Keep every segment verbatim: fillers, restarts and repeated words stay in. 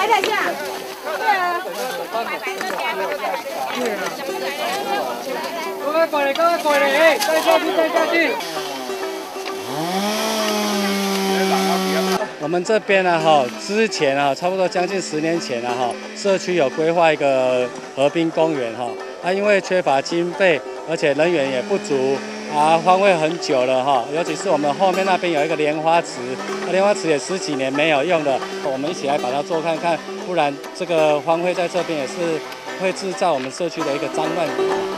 来了下。对啊。各位过来，各位过来，再下去，再下去。 我们这边呢，哈，之前啊，差不多将近十年前啊，哈，社区有规划一个河滨公园哈，啊，因为缺乏经费，而且人员也不足，啊，荒废很久了哈。尤其是我们后面那边有一个莲花池，莲花池也十几年没有用了，我们一起来把它做看看，不然这个荒废在这边也是会制造我们社区的一个脏乱。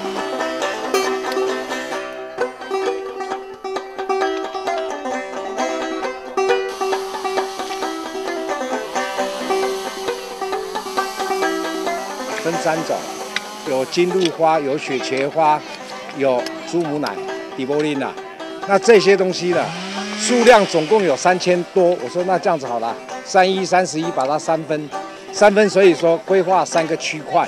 分三种，有金露花，有雪茄花，有猪母奶、底波林娜。那这些东西呢，数量总共有三千多。我说那这样子好了，三一、三十一，把它三分，三分，所以说规划三个区块。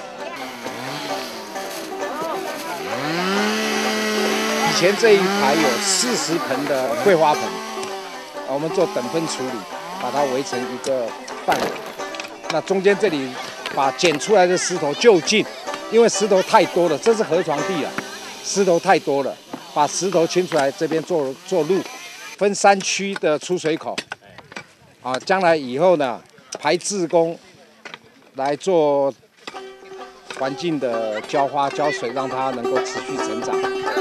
以前这一排有四十盆的桂花盆，我们做等分处理，把它围成一个范围。那中间这里。把捡出来的石头就近，因为石头太多了，这是河床地啊，石头太多了，把石头清出来，这边做做路，分三区的出水口，啊，将来以后呢，排志工来做环境的浇花浇水，让它能够持续成长。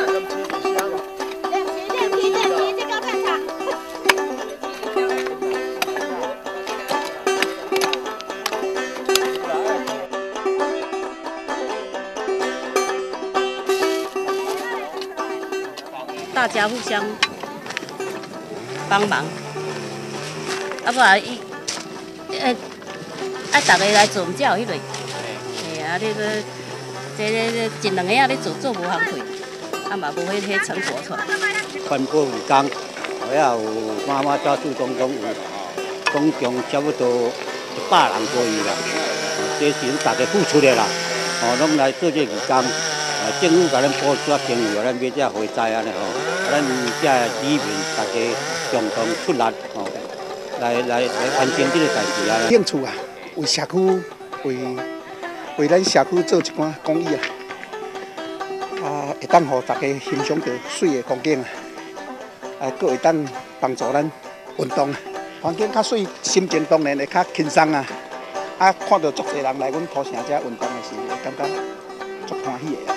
大家互相帮忙，啊不然伊，呃，啊大家来做，才有迄个。嘿啊，你个，这个一两个啊，你做做无行亏，啊嘛无迄迄成果出来。 翻过雨缸，还有妈妈抓住总共有，总共差不多一百人左右啦。这是大家付出的啦，哦，拢来做这雨缸。啊，政府甲咱补助经费，咱买这肥栽安尼吼，咱这里面大家共同出力吼，来来来完成这个代志啊。 兴趣啊，为社区为为咱社区做一寡公益啊，啊，会当互大家欣赏到水的风景啊，啊，佫会当帮助咱运动啊，环境较水，心情当然会较轻松啊。啊，看到足侪人来阮土城遮运动的时候，感觉足欢喜的。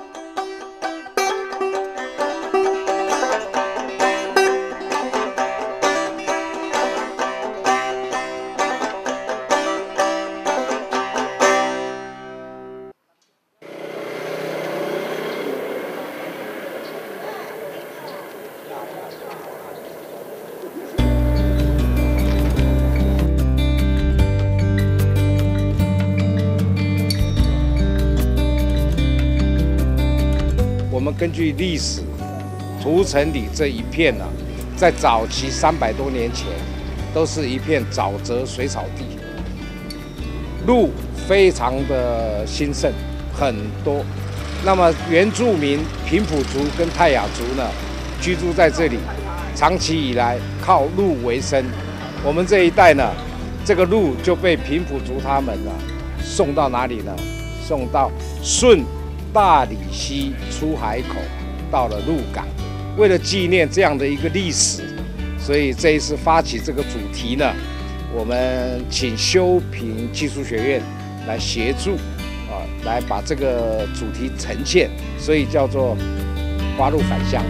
我们根据历史，涂城里这一片呢、啊，在早期三百多年前，都是一片沼泽水草地，鹿非常的兴盛，很多。那么原住民平埔族跟泰雅族呢，居住在这里，长期以来靠鹿为生。我们这一带呢，这个鹿就被平埔族他们呢送到哪里呢？送到顺大理溪出海口，到了鹿港。为了纪念这样的一个历史，所以这一次发起这个主题呢，我们请修平技术学院来协助，啊，来把这个主题呈现，所以叫做花鹿返乡。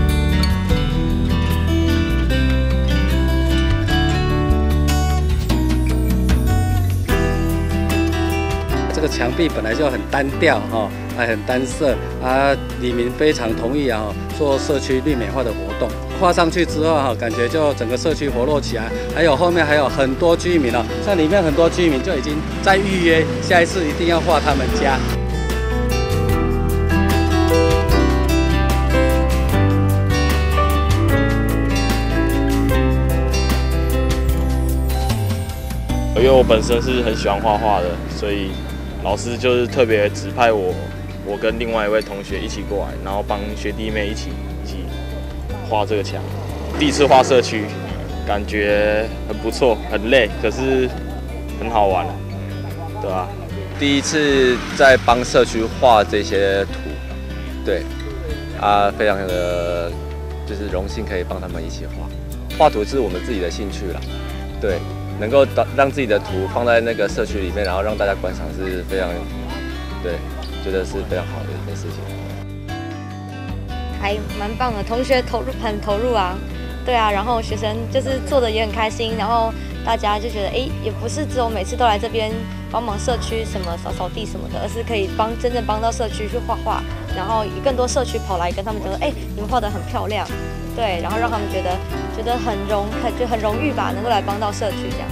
这个墙壁本来就很单调哈，还很单色啊，里民非常同意啊，做社区绿美化的活动。画上去之后哈，感觉就整个社区活络起来。还有后面还有很多居民哦，像里面很多居民就已经在预约，下一次一定要画他们家。 因为我本身是很喜欢画画的，所以老师就是特别指派我，我跟另外一位同学一起过来，然后帮学弟妹一起一起画这个墙。第一次画社区，感觉很不错，很累，可是很好玩，对吧、啊？ 第一次在帮社区画这些图，对，啊，非常的就是荣幸可以帮他们一起画。画图是我们自己的兴趣啦，对，能够让自己的图放在那个社区里面，然后让大家观赏是非常，对，觉得是非常好的一件事情。 还蛮棒的，同学投入很投入啊，对啊，然后学生就是做的也很开心，然后大家就觉得，哎，也不是只有每次都来这边帮忙社区什么扫扫地什么的，而是可以帮真正帮到社区去画画，然后更多社区跑来跟他们讲说，哎，你们画得很漂亮，对，然后让他们觉得觉得很荣，就很荣誉吧，能够来帮到社区这样。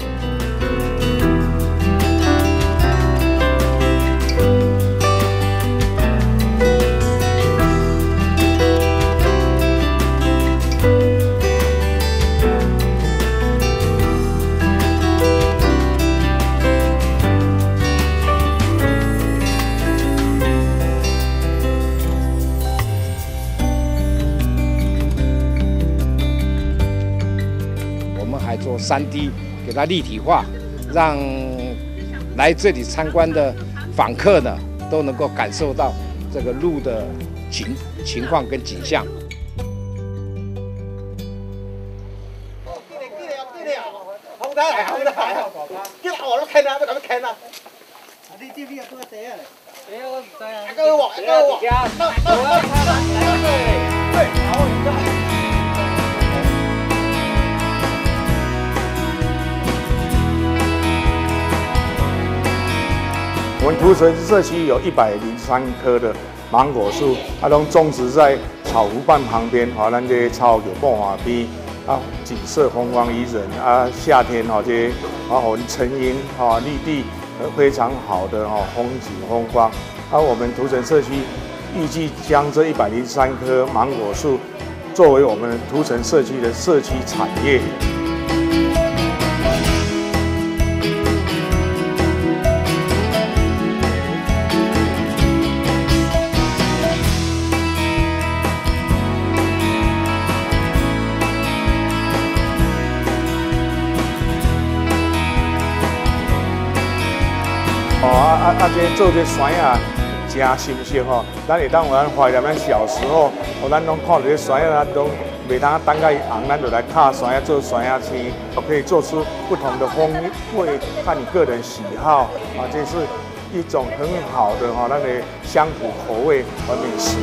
做 三 D 给它立体化，让来这里参观的访客呢都能够感受到这个路的情情况跟景象。 红台，红台，叫我都看啊，不敢看啊。你这边多谁啊？谁我唔知啊。跟我，跟我。我要看啊，对，然后你就。 我们土城社区有一百零三棵的芒果树，啊，拢种植在草湖畔旁边，哈，咱这草有半华边，啊，景色风光宜人，啊，夏天哈这啊，我们晨荫哈绿地非常好的哈风景风光，啊，我们土城社区预计将这一百零三棵芒果树作为我们土城社区的社区产业。哦啊啊啊！这做这山啊，真深色吼。咱会当有咱怀念咱小时候，哦，咱拢看到这山啊，拢袂当等甲伊红，咱就来踏山啊，做山啊青，可以做出不同的风味，看你个人喜好啊，这是一种很好的哈，那个乡土口味和美食。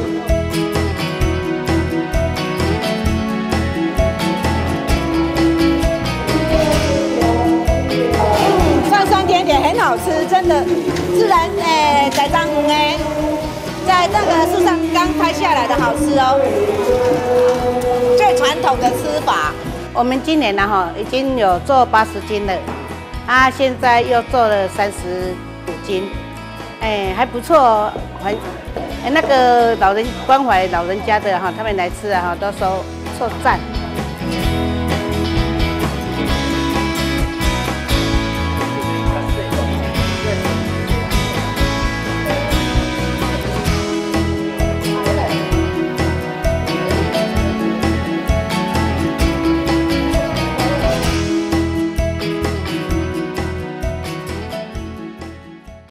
很好吃，真的，自然诶，在张园诶，在那个树上刚拍下来的好吃哦，最传统的吃法。 我们今年呢哈，已经有做八十斤了，啊，现在又做了三十五斤，哎，还不错，还那个老人关怀老人家的哈，他们来吃啊哈，都说说赞。